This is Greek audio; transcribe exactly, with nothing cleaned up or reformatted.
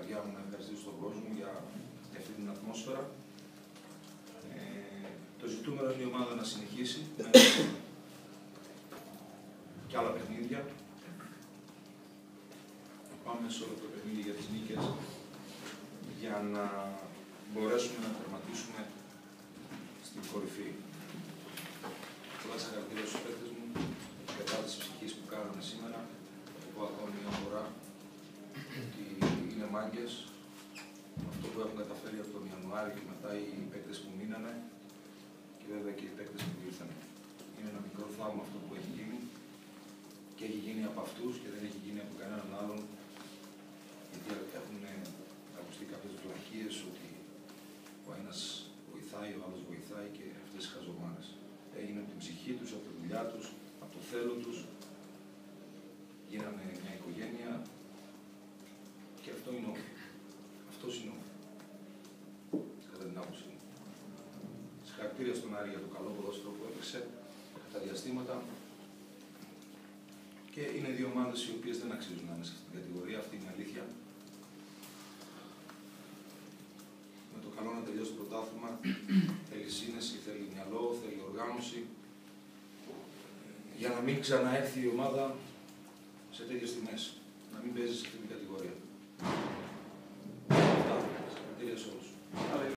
καρδιά μου να ευχαριστήσω τον κόσμο για αυτή την ατμόσφαιρα. Ε, το ζητούμενο είναι η ομάδα να συνεχίσει με και άλλα παιχνίδια. Να πάμε σε όλο το παιχνίδι για τις νίκες για να μπορέσουμε να τερματίσουμε στην κορυφή. Πολλά συγχαρητήρια στους παίκτες μου για τις ψυχής που κάνανε σήμερα. Θα πω ακόμα μια φορά ότι είναι μάγκες. Αυτό που έχουν καταφέρει από τον Ιανουάριο και μετά οι παίκτες που μείνανε και βέβαια και οι παίκτες που ήρθαν. Είναι ένα μικρό θαύμα αυτό που έχει γίνει και έχει γίνει από αυτούς και δεν έχει γίνει από κανέναν άλλον, γιατί έχουν ακουστεί κάποιες βλαχίες ότι ο ένας βοηθάει, ο άλλος βοηθάει και αυτές οι χαζομάρες. Έγινε από την ψυχή τους, από τη δουλειά τους, από το θέλω τους, γίνανε μια οικογένεια και αυτό είναι όφη. Αυτός είναι όφη, κατά την άποψή μου. Συγχαρητήρια στον Άρη για το καλό ποδόσφαιρο που έπαιξε κατά διαστήματα. Και είναι δύο ομάδες οι οποίες δεν αξίζουν να είναι σε αυτήν την κατηγορία, αυτή είναι η αλήθεια. Με το καλό να τελειώσει το πρωτάθλημα, θέλει σύνεση, θέλει μυαλό, θέλει οργάνωση, για να μην ξαναέρθει η ομάδα σε τέτοιες τιμές, να μην παίζει σε αυτήν την κατηγορία. Αυτά. Συγχαρητήρια σε όλους.